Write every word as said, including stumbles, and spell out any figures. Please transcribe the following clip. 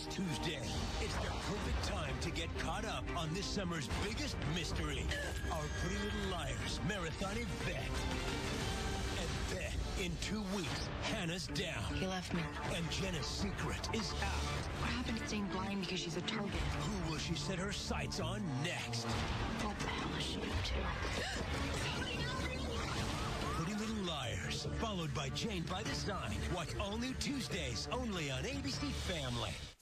Next Tuesday, it's the perfect time to get caught up on this summer's biggest mystery, our Pretty Little Liars marathon event. And then, in two weeks, Hannah's down. He left me. And Jenna's secret is out. What happened to staying blind because she's a target? Who will she set her sights on next? What the hell is she up to? Pretty Little Liars, followed by Jane by Design. Watch all new Tuesdays only on A B C Family.